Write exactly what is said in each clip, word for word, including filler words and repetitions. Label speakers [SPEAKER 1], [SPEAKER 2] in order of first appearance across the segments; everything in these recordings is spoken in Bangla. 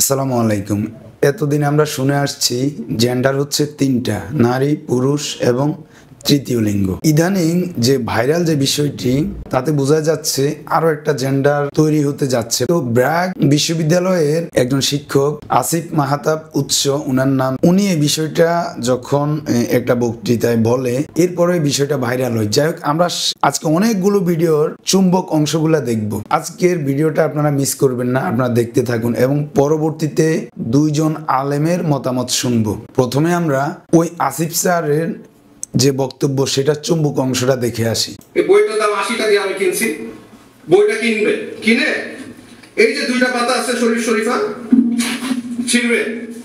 [SPEAKER 1] আসসালামু আলাইকুম। এতদিন আমরা শুনে আসছি জেন্ডার হচ্ছে তিনটা, নারী, পুরুষ এবং তৃতীয় লিঙ্গ। ইদানিং যে ভাইরাল যে বিষয়টি, তাতে বোঝা যাচ্ছে আরো একটা জেন্ডার তৈরি হতে যাচ্ছে। তো ব্র্যাক বিশ্ববিদ্যালয়ের একজন শিক্ষক আসিফ মাহতাব উৎস উনার নাম, উনি এই বিষয়টা যখন একটা বক্তৃতায় বলে, এরপরে বিষয়টা ভাইরাল হয়। যাই হোক, আমরা আজকে অনেকগুলো ভিডিওর চুম্বক অংশগুলা দেখব। আজকের ভিডিওটা আপনারা মিস করবেন না, আপনারা দেখতে থাকুন এবং পরবর্তীতে দুইজন আলেমের মতামত শুনবো। প্রথমে আমরা ওই আসিফ স্যারের যে বক্তব্য, সেটা চুম্বক অংশটা দেখে আসি।
[SPEAKER 2] এই বইটার দাম আশি টাকা আমি কিনছি। বইটা কিনবে, কিনে এই যে দুইটা পাতা আছে শরীফ শরীফা, ছিড়বে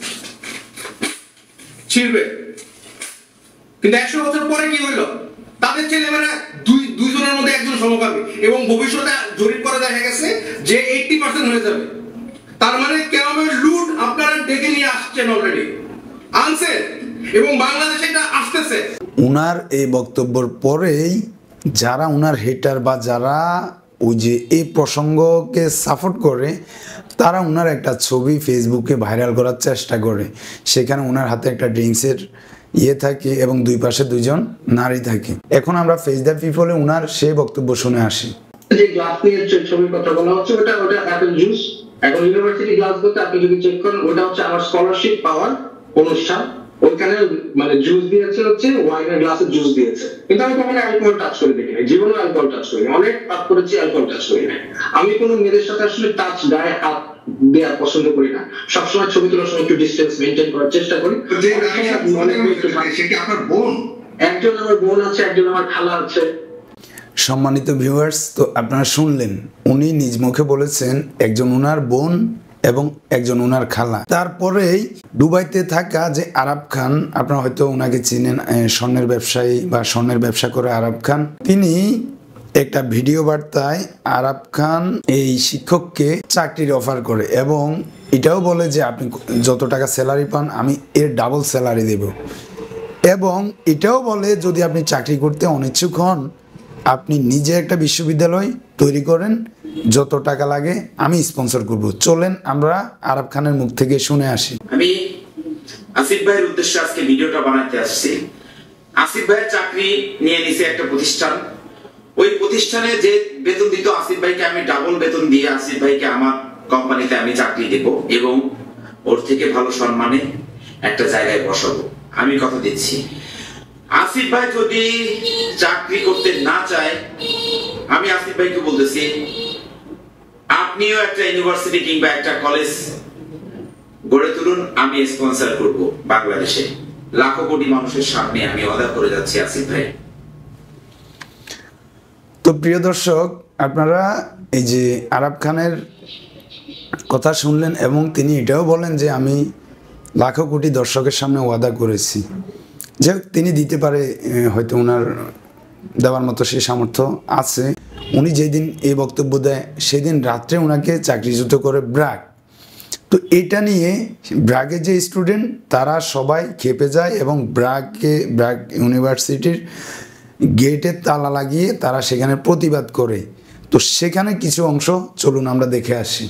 [SPEAKER 2] ছিড়বে কিন্তু একশো বছর পরে কি হইলো, তাদের ছেলেমেয়েরা দুই দুইজনের মধ্যে একজন সমকামী, এবং ভবিষ্যতে জরিপ করে দেখা গেছে যে এইটি পার্সেন্ট হয়ে যাবে। তার মানে কেমন লুট আপনারা ডেকে নিয়ে আসছেন, অলরেডি আনছেন, এবং বাংলাদেশে এটা আসতেছে।
[SPEAKER 1] উনার এই বক্তব্যের পরেই যারা উনার হেটার বা যারা ওই যে এই প্রসঙ্গকে সাপোর্ট করে, তারা উনার একটা ছবি ফেসবুকে ভাইরাল করার চেষ্টা করে। সেখানে উনার হাতে একটা ড্রিঙ্কসের ইয়ে থাকে এবং দুই পাশে দুইজন নারী থাকে। এখন আমরা ফেস দ্য পিপলে উনার সেই বক্তব্য শুনে আসি।
[SPEAKER 3] যে গ্লাস নিয়ে ছবির কথা বলা হচ্ছে, ওটা ওটা অ্যাপল জুস। এখন ইউনিভার্সিটি গ্লাসগোতে আপনি যদি চেক করেন, ওটা হচ্ছে আমার স্কলারশিপ পাওয়ার অনুষ্ঠান। ওইখানে মানে জুস দিয়েছে, হচ্ছে ওয়াইনের গ্লাসে জুস দিয়েছে, কিন্তু আমি কখনো অ্যালকোহল টাচ করে দেখি নাই, জীবনে অ্যালকোহল টাচ করি না। অনেক পাপ করেছি, অ্যালকোহল টাচ করি না। আমি কোনো মেয়েদের সাথে আসলে টাচ, গায়ে হাত দেওয়া পছন্দ করি না। সবসময় ছবি তোলার সময় একটু ডিস্টেন্স মেনটেন করার চেষ্টা করি।
[SPEAKER 2] আপনার বোন,
[SPEAKER 3] একজন আমার বোন আছে, একজন আমার খালা আছে।
[SPEAKER 1] সম্মানিত ভিউয়ার্স, তো আপনারা শুনলেন, উনি নিজ মুখে বলেছেন একজন উনার বোন এবং একজন উনার খালা। তারপরেই দুবাইতে থাকা যে আরাব খান, আপনারা হয়তো ওনাকে চিনেন, স্বর্ণের ব্যবসায়ী বা স্বর্ণের ব্যবসা করে আরাব খান, তিনি একটা ভিডিও বার্তায় আরাব খান এই শিক্ষককে চাকরির অফার করে এবং এটাও বলে যে আপনি যত টাকা স্যালারি পান আমি এর ডাবল স্যালারি দেব, এবং এটাও বলে যদি আপনি চাকরি করতে অনিচ্ছুক হন, আপনি নিজে একটা বিশ্ববিদ্যালয় তৈরি করেন, যত টাকা লাগে আমি স্পন্সর করব। চলেন আমরা আরাব খানের মুখ থেকে শুনে আসি।
[SPEAKER 4] আমি আসিফ ভাইয়ের উদ্দেশ্যে আজকে ভিডিওটা বানাতে আসছি। আসিফ ভাইয়ের চাকরি নিয়ে নিছে একটা প্রতিষ্ঠান। ওই প্রতিষ্ঠানে যে বেতন দিত আসিফ ভাইকে, আমি ডাবল বেতন দিয়ে আসিফ ভাইকে আমার কোম্পানিতে আমি চাকরি দেব এবং ওর থেকে ভালো সম্মানে একটা জায়গায় বসাবো। আমি কথা দিচ্ছি, আসিফ ভাই যদি চাকরি করতে না চায়, আমি আসিফ ভাইকে বলতেছি আপনিও একটা ইউনিভার্সিটি কিংবা একটা কলেজ গড়ে তুলুন, আমি স্পন্সর করব। বাংলাদেশে লাখো কোটি মানুষের সামনে আমি ওয়াদা করে যাচ্ছি আসিফ ভাই।
[SPEAKER 1] তো প্রিয় দর্শক, আপনারা এই যে আরাব খানের কথা শুনলেন এবং তিনি এটাও বলেন যে আমি লাখো কোটি দর্শকের সামনে ওয়াদা করেছি। যে তিনি দিতে পারে, হয়তো ওনার দেওয়ার মতো সে সামর্থ্য আছে। উনি যেদিন এই বক্তব্য দেয়, সেদিন রাত্রে ওনাকে চাকরিচ্যুত করে ব্র্যাক। তো এটা নিয়ে ব্র্যাকের যে স্টুডেন্ট, তারা সবাই খেপে যায় এবং ব্র্যাককে ব্র্যাক ইউনিভার্সিটির গেটে তালা লাগিয়ে তারা সেখানে প্রতিবাদ করে। তো সেখানে কিছু অংশ চলুন আমরা দেখে আসি।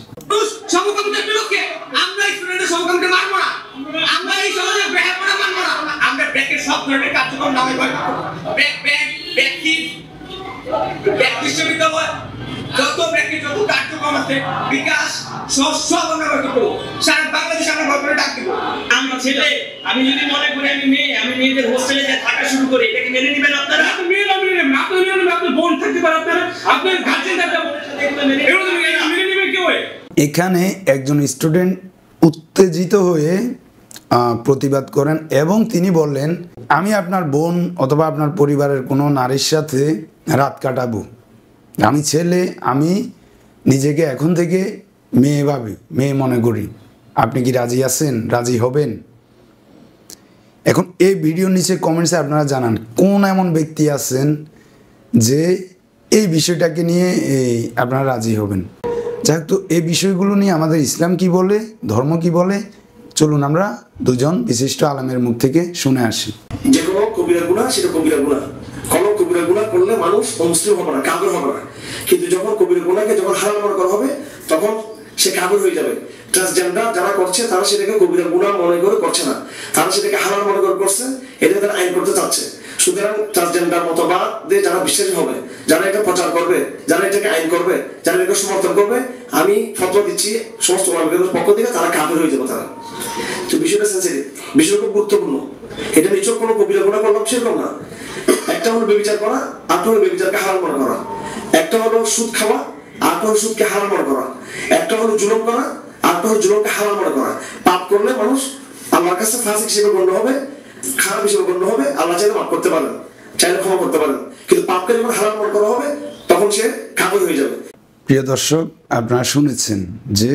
[SPEAKER 2] সব ধরনের কার্যক্রম নামে ব্যাক ব্যাক ব্যাকিং ব্যাক বিশ্ববিদ্যালয় যত ব্যাকিং যত কার্যক্রম আছে, বিকাশ সব সব আমরা করব। সারা বাংলাদেশে আমরা গর্বে ডাক দিব। আমি ছেলে, আমি যদি মনে করি আমি মেয়ে, আমি মেয়েদের হোস্টেলে যে থাকা শুরু করি, এটাকে মেনে নেবেন আপনারা? আপনি মেয়ে না মেনে নেবেন, আপনি মেনে নেবেন, আপনি বোন থাকতে পারেন, আপনারা আপনার গার্জেন থাকতে পারেন, এগুলো মেনে নেবে কেউ?
[SPEAKER 1] এখানে একজন স্টুডেন্ট উত্তেজিত হয়ে প্রতিবাদ করেন এবং তিনি বললেন আমি আপনার বোন অথবা আপনার পরিবারের কোনো নারীর সাথে রাত কাটাবো। আমি ছেলে, আমি নিজেকে এখন থেকে মেয়ে ভাবি, মেয়ে মনে করি। আপনি কি রাজি আছেন? রাজি হবেন? এখন এই ভিডিওর নিচে কমেন্টসে আপনারা জানান কোন এমন ব্যক্তি আছেন যে এই বিষয়টাকে নিয়ে এই আপনারা রাজি হবেন। যাই হোক, তো এই বিষয়গুলো নিয়ে আমাদের ইসলাম কি বলে, ধর্ম কি বলে, চলুন আমরা দুজন বিশিষ্ট আলেমের মুখ থেকে শুনে আসি।
[SPEAKER 5] যে কোনো কবিরা গুনাহ সেটা কবিরা গুনাহ, কোনো কবিরা গুনাহ করলে মানুষ মুসলিম হবে না, কাফের হবে না। কিন্তু যখন কবিরা গুনাহকে যখন হারাম করা হবে, তখন সে কাফের হয়ে যাবে। ট্রান্সজেন্ডার যারা করছে তারা সেটাকে কবিরা গুনাহ মনে করে করছে না, তারা সেটাকে হালাল মনে করে করছে, এটাকে তারা আইন করতে চাচ্ছে। সুতরাং ট্রান্সজেন্ডার মতবাদে যারা বিশ্বাসী হবে, যারা এটা প্রচার করবে, যারা এটাকে আইন করবে, যারা এটাকে সমর্থন করবে, আমি ফতোয়া দিচ্ছি সমস্ত ওলামাদের পক্ষ থেকে তারা কাফের হয়ে যাবে তারা। তো বিষয়টা সেন্সিটিভ, বিষয়টা খুব গুরুত্বপূর্ণ। এটা নিছক কোনো কবিরা গুনাহ করলাম সেরকম না। একটা হলো বেবিচার করা, আরেকটা হলো বেবিচারকে হালাল মনে করা। একটা হলো সুদ খাওয়া, আরেকটা হলো সুদকে হালাল মনে করা। একটা হলো জুলুম করা, আরেকটা হলো জুলুমকে হালাল মনে করা। পাপ করলে মানুষ আল্লাহর কাছে ফাসিক হিসেবে গণ্য হবে, খারাপ হিসেবে গণ্য হবে। আল্লাহ চাইলে মাফ করতে পারেন, চাইলে ক্ষমা করতে পারেন, কিন্তু পাপকে যখন হালাল মনে করা হবে তখন সে কাফের হয়ে যাবে।
[SPEAKER 1] প্রিয় দর্শক, আপনারা শুনেছেন যে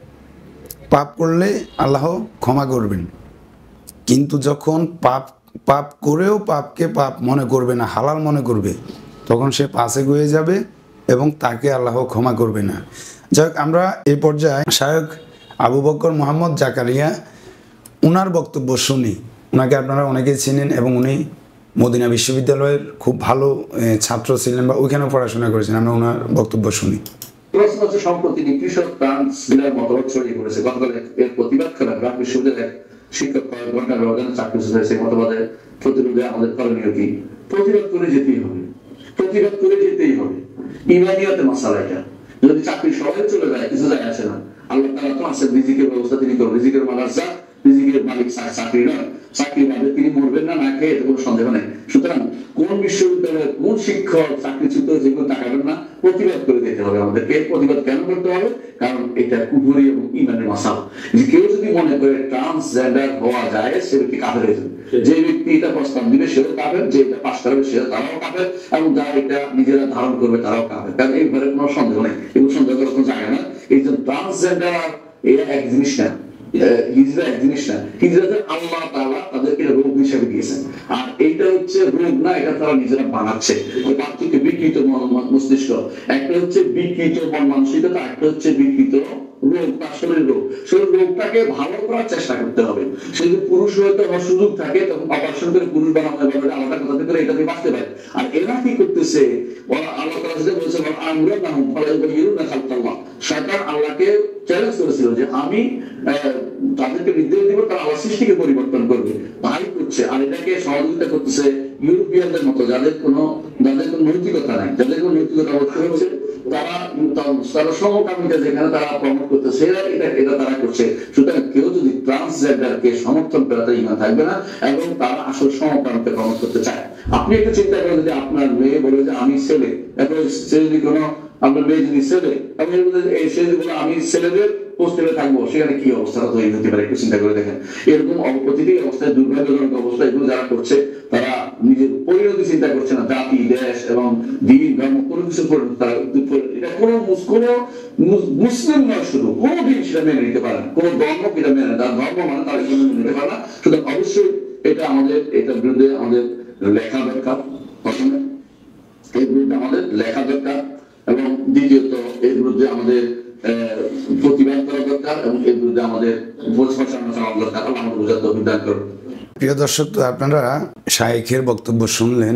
[SPEAKER 1] পাপ করলে আল্লাহ ক্ষমা করবেন, কিন্তু যখন পাপ পাপ করেও পাপকে পাপ মনে করবে না, হালাল মনে করবে, তখন সে পাশে হয়ে যাবে এবং তাকে আল্লাহ ক্ষমা করবে না। যাই হোক, আমরা এই পর্যায়ে শায়খ আবু বকর মোহাম্মদ জাকারিয়া উনার বক্তব্য শুনি। ওনাকে আপনারা অনেকেই চিনেন এবং উনি মদিনা বিশ্ববিদ্যালয়ের খুব ভালো ছাত্র ছিলেন বা ওইখানে পড়াশোনা করেছেন। আমরা ওনার বক্তব্য শুনি।
[SPEAKER 6] প্রশ্ন হচ্ছে, সম্প্রতি কৃষক ট্রান্স বিলের মতবাদ ছড়িয়ে পড়েছে। গতকাল এর প্রতিবাদ করেন ঢাকা বিশ্ববিদ্যালয়ের শিক্ষক কয়েক ঘন্টার ব্যবধানে চাকরি হয়েছে। মতবাদের প্রতিরোধে আমাদের করণীয় কি? প্রতিবাদ করে যেতেই হবে, প্রতিবাদ করে যেতেই হবে। ইমানিয়াতের মাসালা এটা। যদি চাকরি সবাই চলে যায় কিছু যায় আসে না। আল্লাহ তাআলা তো আছে রিজিকের ব্যবস্থা তিনি করবেন। রিজিকের মাদ্রাসা, রিজিকের মালিক চাকরি নয়। চাকরি বাদে তিনি মরবেন না, না খেয়ে, এতে কোনো সন্দেহ নেই। সুতরাং কোন বিশ্ববিদ্যালয়ের কোন শিক্ষক চাকরিচ্যুত হয়েছে কেউ তাকাবেন না, প্রতিবাদ করে দিতে হবে আমাদেরকে। প্রতিবাদ কেন করতে হবে? কারণ এটা কুফরি এবং ইমানের মাসাল। যে কেউ যদি মনে করে ট্রান্সজেন্ডার হওয়া যায় সে ব্যক্তি কাফের হয়ে যাবে। যে ব্যক্তি এটা প্রস্তাব দিবে সেও কাফের, যে এটা পাশ করবে সেও তারাও কাফের, এবং যারা এটা নিজেরা ধারণ করবে তারাও কাফের। কারণ এই ঘরে কোনো সন্দেহ নেই, এগুলো সন্দেহ করার কোনো জায়গা না। এই যে ট্রান্সজেন্ডার এটা এক জিনিস না, হিজরা এক জিনিস না। হিজরাতে আল্লাহ তাআলা তাদেরকে রোগ হিসেবে দিয়েছেন, আর এইটা হচ্ছে রোগ না, এটা তারা নিজেরা বানাচ্ছে। ওই পার্থক্য বিকৃত মস্তিষ্ক, একটা হচ্ছে বিকৃত মন মানসিকতা, একটা হচ্ছে বিকৃত রোগ, তার শরীর রোগ। সেই রোগটাকে ভালো করার চেষ্টা করতে হবে। সে যদি পুরুষ হয়তো সুযোগ থাকে তখন অপারেশন করে পুরুষ বানানো যাবে, আলাদা কথা করে এটা দিয়ে বাঁচতে পারে। আর এরা কি করতেছে? ওরা আল্লাহ তাআলা যেটা বলেছে, আমরা না হুম ফলে ইউরু না খালতাল্লাহ। শয়তান আল্লাহকে চ্যালেঞ্জ করেছিল যে আমি তাদেরকে নির্দেশ দিব তারা আল্লাহর সৃষ্টিকে পরিবর্তন করবে, তাই করছে। আর এটাকে সহযোগিতা করতেছে ইউরোপিয়ানদের মতো, যাদের কোনো যাদের কোনো নৈতিকতা নাই, যাদের কোনো নৈতিকতা হচ্ছে তারা তারা সমকামিতা যেখানে তারা প্রমোট করতেছে, এটা এটা তারা করছে। সুতরাং কেউ যদি ট্রান্সজেন্ডারকে সমর্থন করে তার ইমান থাকবে না, এবং তারা আসল সমকামিতা প্রমোট করতে চায়। আপনি একটু চিন্তা করেন, যদি আপনার মেয়ে বলে যে আমি ছেলে, এখন সে যদি কোনো আপনার মেয়ে যদি ছেলে এবং সে যদি বলে আমি ছেলেদের হোস্টেলে থাকবো, সেখানে কি অবস্থা তৈরি হতে পারে একটু চিন্তা করে দেখেন। এরকম প্রতিটি অবস্থায়, দুর্ভাগ্যজনক অবস্থা, এগুলো যারা করছে তারা নিজের পরিণতি চিন্তা করছে না, জাতি, দেশ এবং দিন ধর্ম কোনো কিছু তারা এটা কোনো কোনো মুসলিম নয়, শুধু কোনো দিন সেটা মেনে নিতে পারে না, কোনো ধর্ম এটা মেনে তার ধর্ম মানে তারা মেনে নিতে পারে না। সুতরাং অবশ্যই এটা আমাদের এটার বিরুদ্ধে আমাদের লেখা দরকার, প্রথমে এর বিরুদ্ধে আমাদের লেখা দরকার, এবং দ্বিতীয়ত এর বিরুদ্ধে আমাদের প্রতিবাদ করা দরকার, এবং এর বিরুদ্ধে আমাদের প্রচারণা চালানো দরকার। আল্লাহ আমাদের বোঝার তৌফিক দান করুন।
[SPEAKER 1] প্রিয় দর্শক, তো আপনারা শায়েখের বক্তব্য শুনলেন।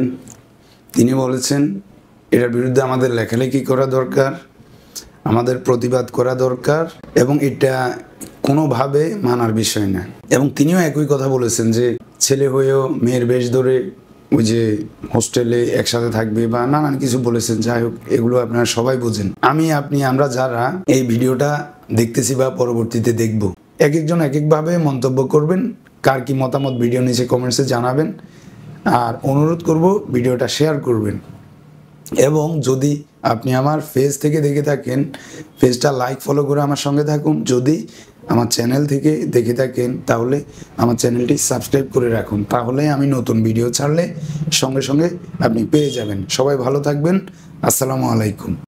[SPEAKER 1] তিনি বলেছেন এটার বিরুদ্ধে আমাদের লেখালেখি করা দরকার, আমাদের প্রতিবাদ করা দরকার, এবং এটা কোনোভাবে মানার বিষয় না। এবং তিনিও একই কথা বলেছেন যে ছেলে হয়েও মেয়ের বেশ ধরে ওই যে হোস্টেলে একসাথে থাকবে বা নানান কিছু বলেছেন। যাই হোক, এগুলো আপনারা সবাই বুঝেন। আমি আপনি আমরা যারা এই ভিডিওটা দেখতেছি বা পরবর্তীতে দেখব, এক একজন এক একভাবে মন্তব্য করবেন। কার কি মতামত ভিডিও নিচে কমেন্টসে জানাবেন, আর অনুরোধ করব ভিডিওটা শেয়ার করবেন। এবং যদি আপনি আমার পেজ থেকে দেখে থাকেন, পেজটা লাইক ফলো করে আমার সঙ্গে থাকুন। যদি আমার চ্যানেল থেকে দেখে থাকেন তাহলে আমার চ্যানেলটি সাবস্ক্রাইব করে রাখুন, তাহলে আমি নতুন ভিডিও ছাড়লে সঙ্গে সঙ্গে আপনি পেয়ে যাবেন। সবাই ভালো থাকবেন। আসসালামু আলাইকুম।